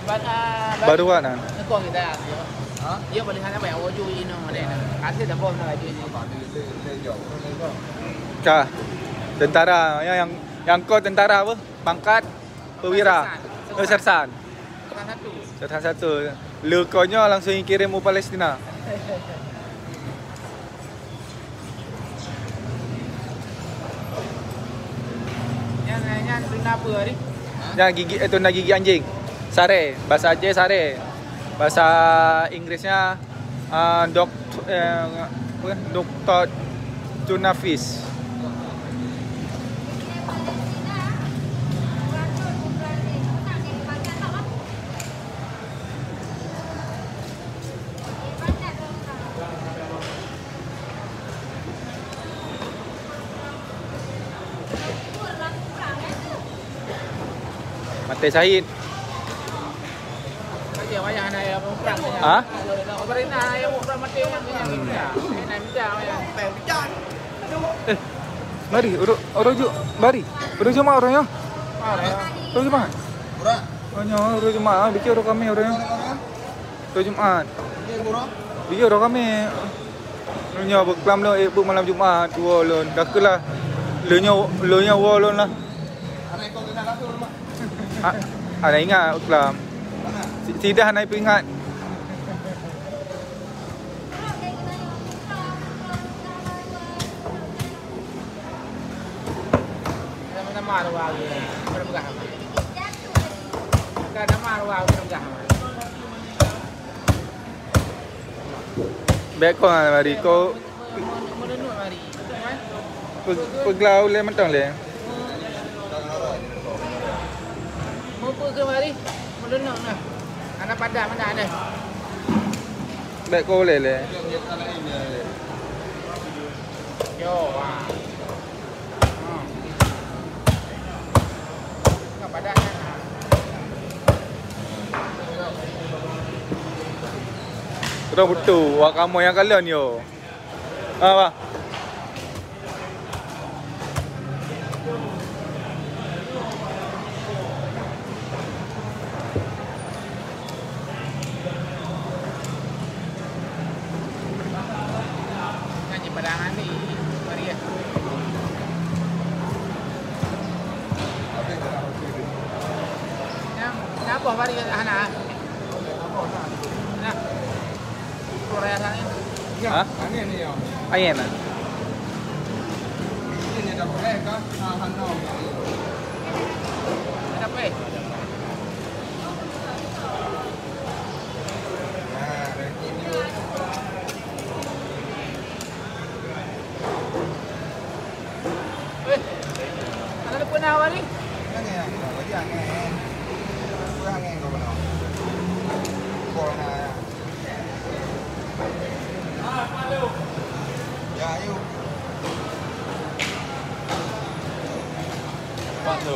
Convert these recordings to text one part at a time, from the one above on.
Baru kan? Nekong kita. Dia boleh sana bayar oju ini ada. Kasih dah bom lagi ni. Kah. Tentara yang kau tentara apa? Pangkat perwira. Sersan. Sersan satu. Lu konyo langsung kirim ke Palestina. Yang benda apa ni? Yang gigi itu nak gigi anjing. Sare, bahasa Aceh sare. Bahasa Inggrisnya Dogtooth Tuna fish. Mati Syahid. Dia banyak anak yang perang ni. Ha? Operina yang perang mati yang minta. Nak minta yang pecah. Mari, orang jom. Mari. Orang jom orangnya. Orang jom. Orang. Orang jom. Bikin orang kami orangnya. Orang Jumaat. Bikin orang kami. Orangnya berkelam lo, ibu malam Jumaat. Dua lon. Dah kelah. Lonya walon lah. Anak kau kena laku rumah. Ada ingat berkelam. Tidak naik peringat. Nama luar ni. Bermegah. Kan nama luar bermegah. Baik kau mari kau. Menunuk mari. Peglau le mentang le. Mau pergi mari. Menunuk nah. Anak padat mana ada? Baik kau le le. Yo, wah. Enggak padat kan? Sudah betul. Wak kamu yang kalian yo. Apa? Padangan ni mari ya. Kenapa mari ke sana? Nah. Korea sana ni. Ha? Angin ni yo. Ayen ah. Ini dah boleh ke? Hanau. Kenapa? Ada pun awal ni. Angin, lagi angin. Kurang angin kau benar. Kurang ya. Malu. Ya, ayo. Pak tu.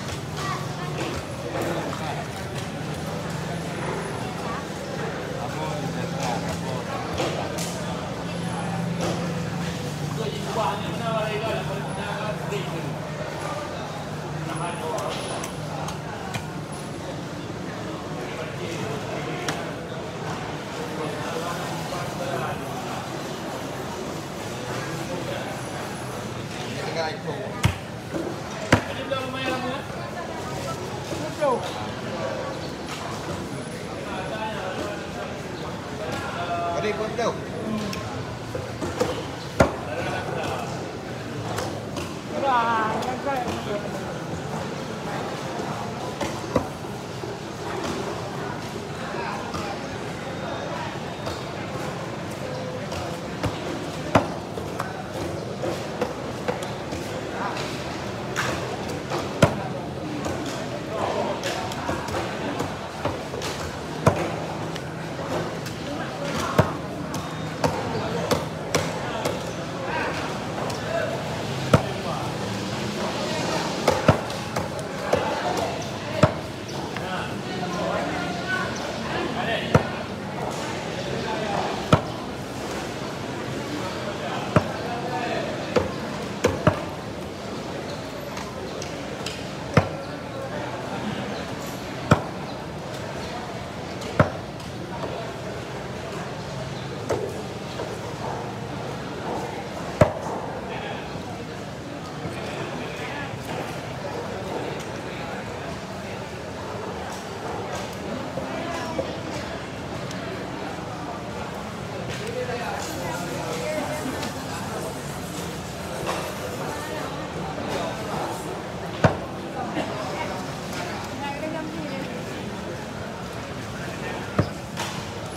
Tinggal itu. Ini dah lumayan lama. Mari ikut tu.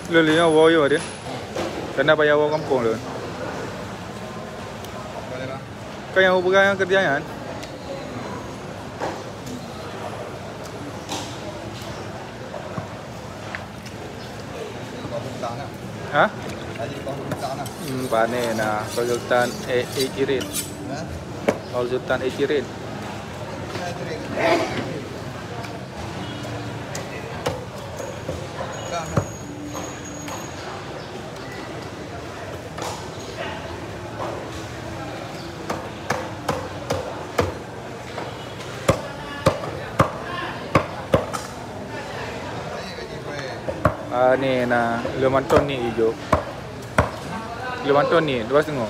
Lele yang awal dia. Kena bayar awal kampung lu. Boleh lah. Kau yang berang yang kerja kan? Kau bentang lah. Ha? Tadi kau bentang lah. Panen nah. Kau sultan irit. Ha? Kau sultan irit. Saya drink. Kan. Ni nah, lemanton ni hijau. Lemanton ni 2,5.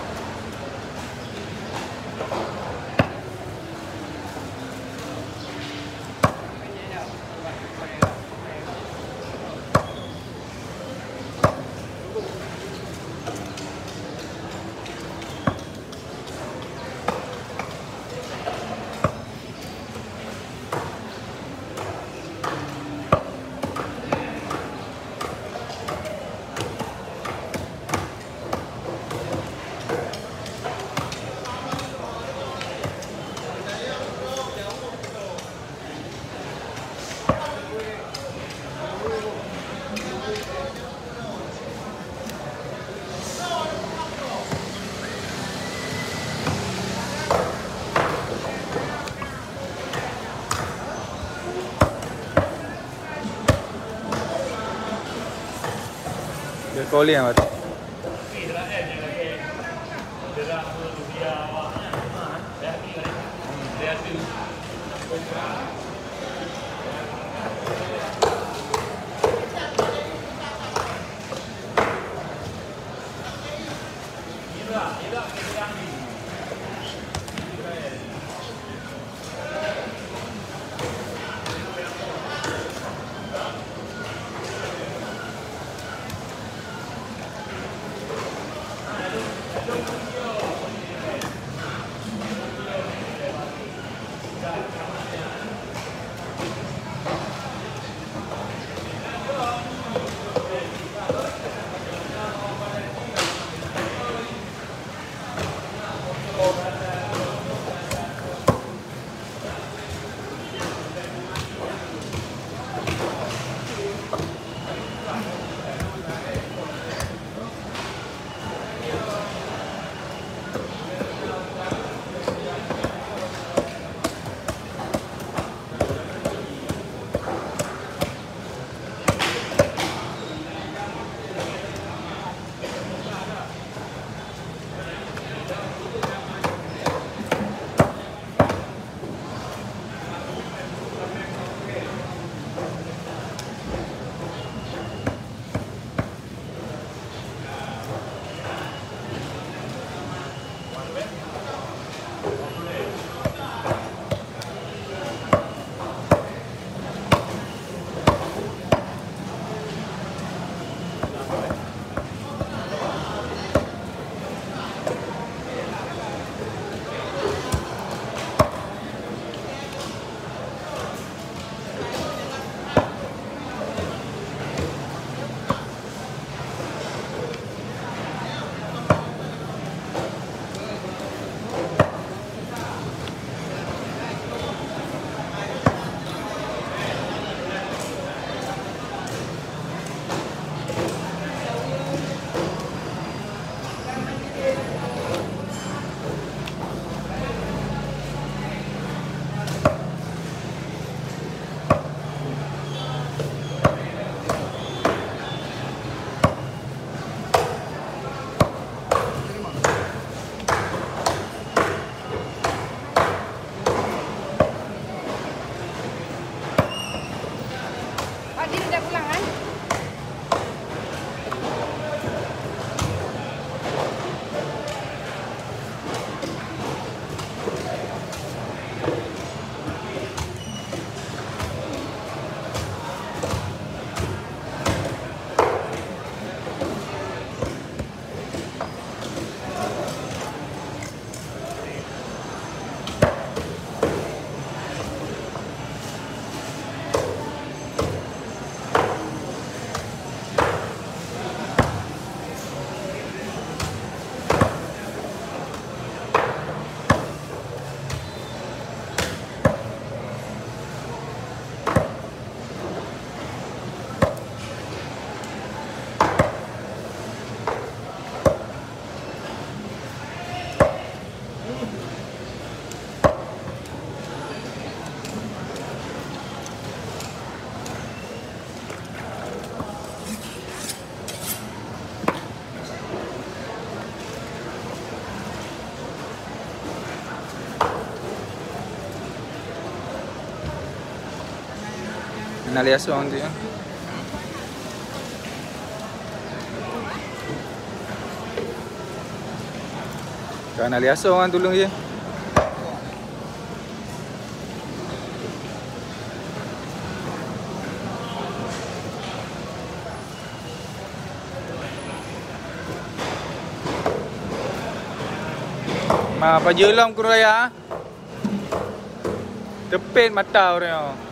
Dia calling apa tu? Nak lihat orang tu ya. Kalau nak lihat orang tolong je. Ma apa je lam kurang raya. Tepet mata orang.